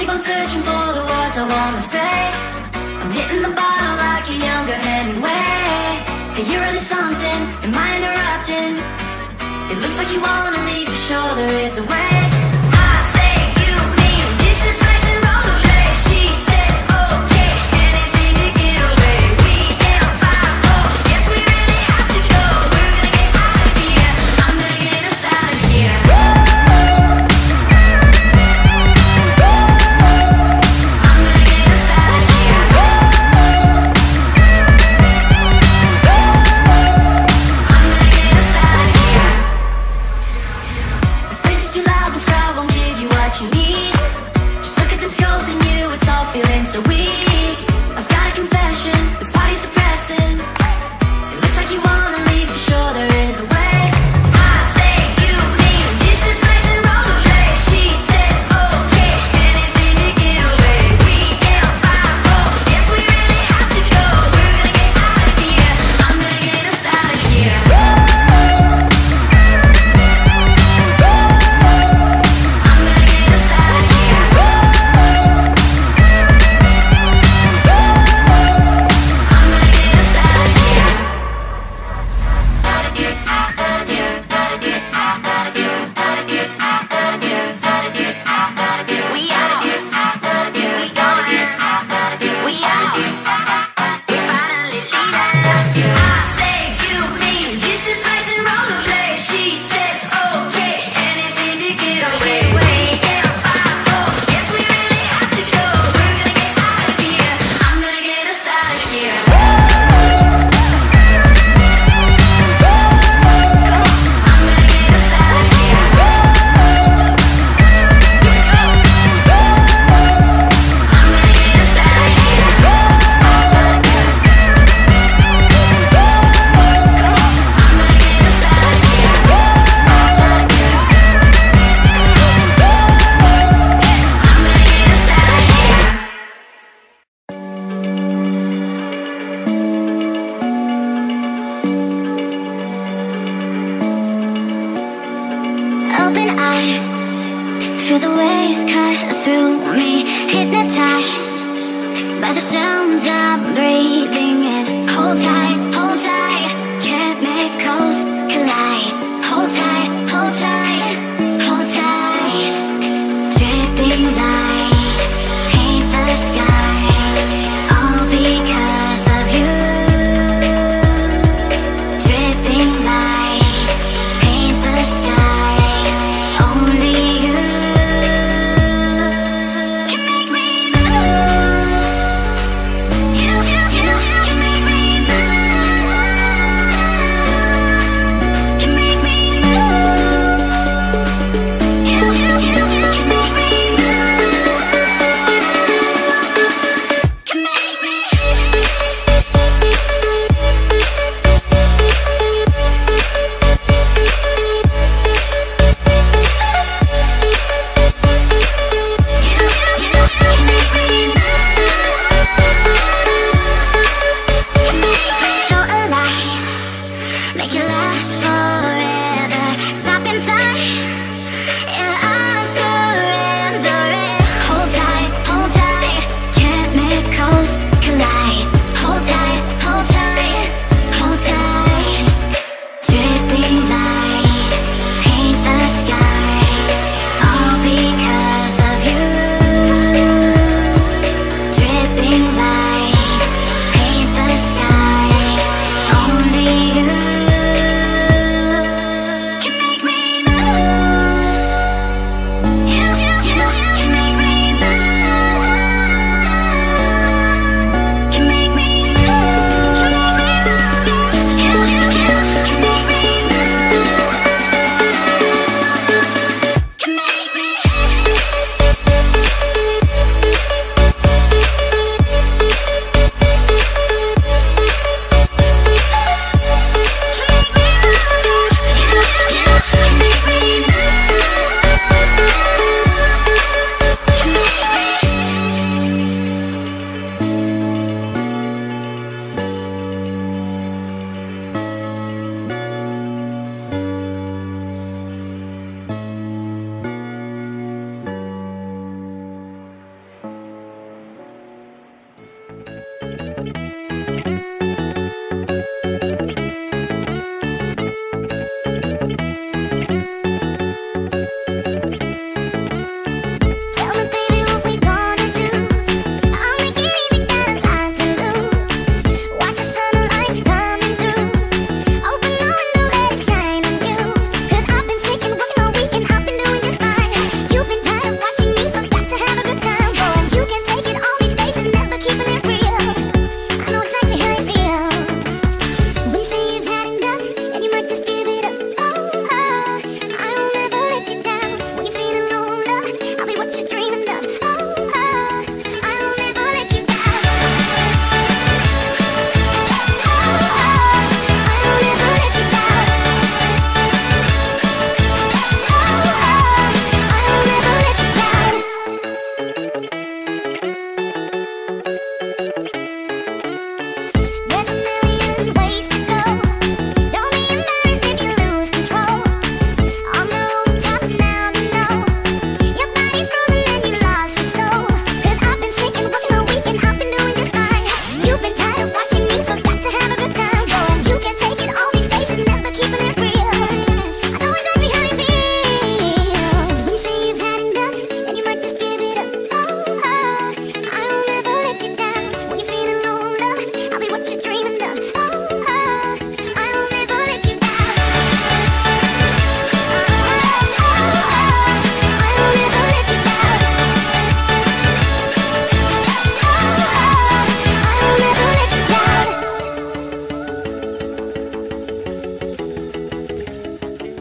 keep on searching for the words I wanna say. I'm hitting the bottle like a younger Hemingway. Hey, you're really something, am I interrupting? It looks like you wanna leave, for sure there is a way. I say you, me, dishes, plates and rollerblades. She says okay, anything to get away. We can't fight, oh, yes we really have to go. We're gonna get out of here, I'm gonna get us out of here. I'm gonna get us out of here. I'm gonna get us out of here. This place is too loud, this crowd won't give you what you need. Just look at them scoping you, it's all feeling so weak. I've got a confession, this party's depressing. It looks like you wanna leave, for sure there is a way. I say you, me, dishes, plates and rollerblades. She says okay, anything to get away. We can't fight, oh, yes we really have to go. We're gonna get out of here, I'm gonna get us out of here. I'm gonna get us out of here. I'm gonna get us out of here. Gotta get out of here, gotta get out of here, gotta get out of here, gotta get out of here. We out, we going, we out, we finally leaving. I say you, me, dishes, plates and rollerblades. She says okay, anything to get away. We can't fight, oh, yes we really have to go. We're gonna get out of here, I'm gonna get us out of here. I'm gonna get us out of here. I'm gonna get us out of here. Open eye, feel the waves cut through me, hypnotized by the sounds I'm breathing in. Hold tight, chemicals collide. Hold tight, hold tight, hold tight. Dripping lights paint the skies, all because of you. Dripping lights paint the skies, only you can make me move. You can make me move. Can make me move. You can make me move. Can make me. So alive, make it last forever. Stop in time.